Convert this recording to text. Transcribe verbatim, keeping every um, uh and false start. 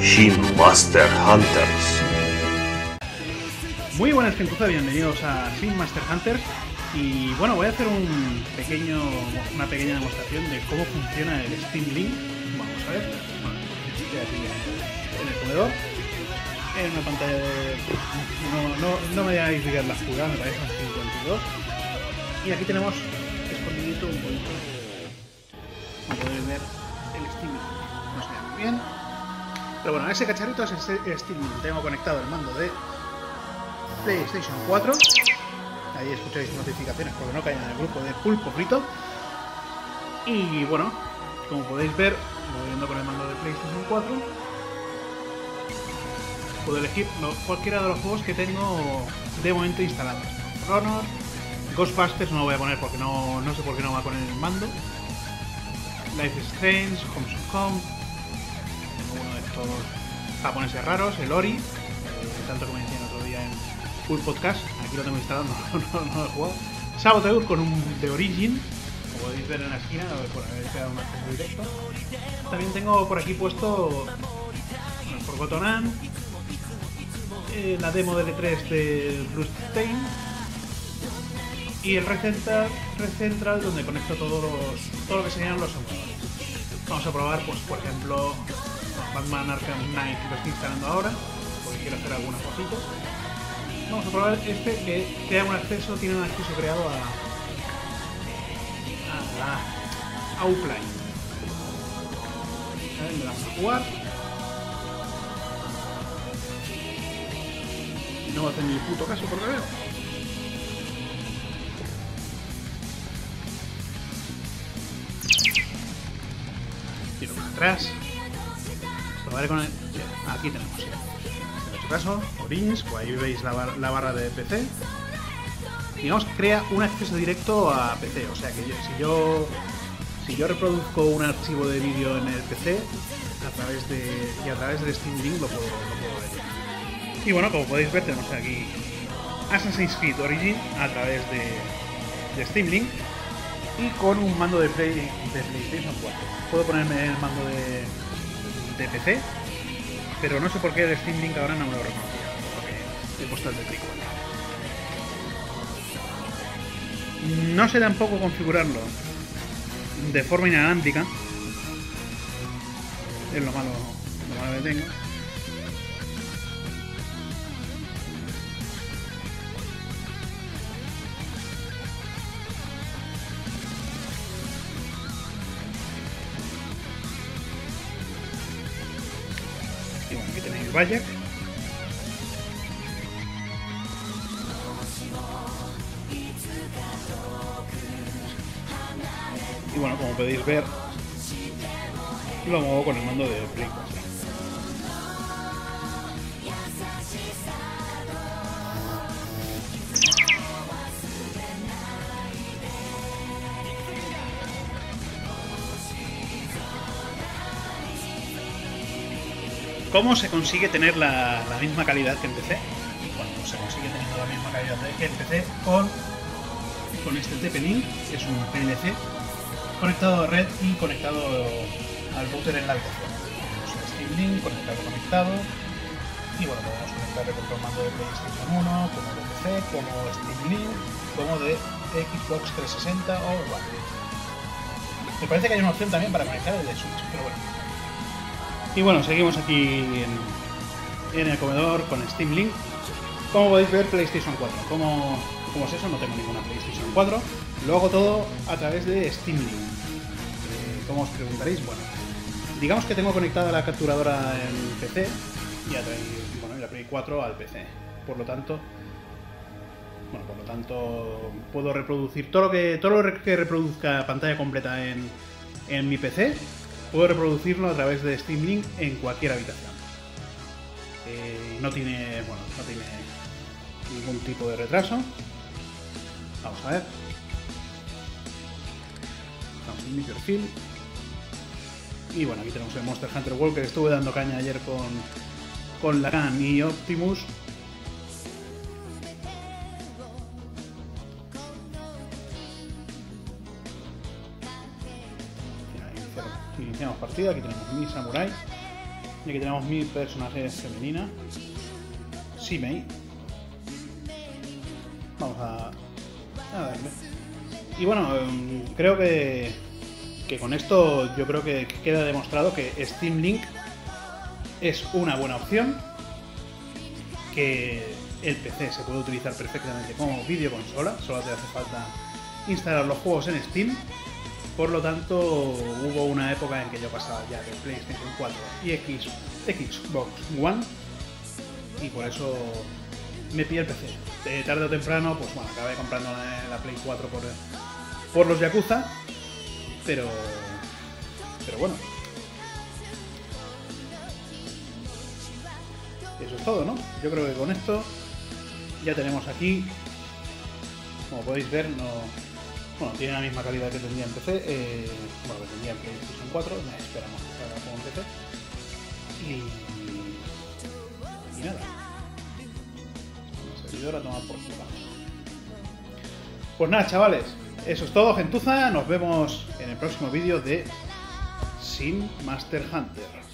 Shin Master Hunters. Muy buenas gentuza, bienvenidos a Shin Master Hunters. Y bueno, voy a hacer un pequeño, una pequeña demostración de cómo funciona el Steam Link. Vamos a ver. Bueno, estoy aquí en el comedor, en una pantalla de... No, no, no me digáis digas las pulgadas, me parece un cincuenta y dos. Y aquí tenemos escondidito un poquito. Como podéis ver, el Steam Link. No se ve muy bien. Pero bueno, ese cacharrito es el Steam Link. Tengo conectado el mando de PlayStation cuatro. Ahí escucháis notificaciones porque no caen en el grupo de Pulpo Frito. Y bueno, como podéis ver, moviendo con el mando de PlayStation cuatro, puedo elegir cualquiera de los juegos que tengo de momento instalados. For Honor, Ghostbusters no lo voy a poner porque no, no sé por qué no va con el mando. Life is Strange, Home Sweet Home, tengo uno de estos japoneses raros, el Ori, eh, tanto como decía el otro día en Full Podcast, aquí lo tengo instalado, no, no, no lo he jugado. Saboteur con un de Origin, como podéis ver en la esquina, por haber quedado un acceso directo. También tengo por aquí puesto bueno, Forgotten, eh, la demo del E tres de Bloodstained y el Recentral, Recentral donde conecto todos los, todo lo que serían los emuladores. Vamos a probar, pues por ejemplo, Batman Arkham Knight, que lo estoy instalando ahora, porque quiero hacer algunas cositas. Vamos a probar este que crea un acceso, tiene un acceso creado a a, a Uplay. Le damos a jugar. Y no va a hacer ni puto caso por lo que veo. Tiro para atrás. Probaré con el... Aquí tenemos. ¿Sí? Caso, Origins, pues ahí veis la, bar la barra de P C. Digamos que crea un acceso directo a P C, o sea que yo, si yo si yo reproduzco un archivo de vídeo en el P C a través de y a través del Steam Link lo puedo, lo puedo ver. Y bueno, como podéis ver tenemos aquí Assassin's Creed Origin a través de, de Steam Link y con un mando de, Play, de PlayStation cuatro. Puedo ponerme el mando de, de P C. Pero no sé por qué el Steam Link ahora no me lo reconocía, porque he puesto el de Play cuatro. No sé tampoco configurarlo de forma inalámbrica. Es lo malo, lo malo que tengo. Y bueno, aquí tenéis Bayek. Y bueno, como podéis ver, lo muevo con el mando de Play cuatro. ¿Cómo se consigue tener la, la misma calidad que en P C? Bueno, pues se consigue tener la misma calidad que en P C con, con este T P-Link, que es un P L C conectado a red y conectado al router en la habitación. Tenemos el Steam Link conectado, conectado. Y bueno, podemos conectarle con el mando de PlayStation uno, como de P C, como Steam Link, como de Xbox trescientos sesenta o One. Me parece que hay una opción también para conectar el de Switch, pero bueno. Y bueno, seguimos aquí en, en el comedor con Steam Link. Como podéis ver, PlayStation cuatro. ¿Cómo, cómo es eso? No tengo ninguna PlayStation cuatro. Lo hago todo a través de Steam Link. Eh, ¿Cómo os preguntaréis? Bueno, digamos que tengo conectada la capturadora en P C y a través, bueno, la Play cuatro al P C. Por lo tanto, bueno, por lo tanto puedo reproducir todo lo que todo lo que reproduzca pantalla completa en, en mi P C. Puedo reproducirlo a través de Steam Link en cualquier habitación. Eh, no tiene, bueno, no tiene ningún tipo de retraso. Vamos a ver. Vamos en mi perfil. Y bueno, aquí tenemos el Monster Hunter World que estuve dando caña ayer con, con Lacan y Optimus. Iniciamos partida, aquí tenemos mi Samurai. Y aquí tenemos mi personaje femenina, Simei. Vamos a, a darle. Y bueno, creo que, que con esto yo creo que queda demostrado que Steam Link es una buena opción, que el P C se puede utilizar perfectamente como videoconsola, solo te hace falta instalar los juegos en Steam. Por lo tanto, hubo una época en que yo pasaba ya de PlayStation cuatro y X, Xbox One, y por eso me pillé el P C. De tarde o temprano, pues bueno, acabé comprando la, la Play cuatro por, por los Yakuza, pero, pero bueno. Eso es todo, ¿no? Yo creo que con esto ya tenemos aquí, como podéis ver, no, bueno, tiene la misma calidad que tendría en P C, eh, bueno, que tendría en PlayStation cuatro, esperamos que salga como en P C, y, y nada, el servidor a tomar por culo. Pues nada, chavales, eso es todo, gentuza, nos vemos en el próximo vídeo de Sin Master Hunter.